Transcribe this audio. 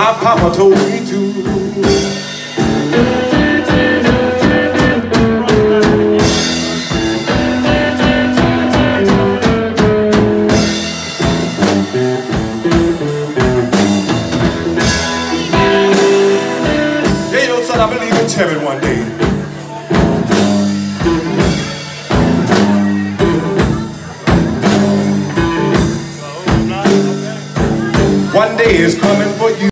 My papa told me to. Yeah, you know, son, I believe in heaven one day. One day is coming for you.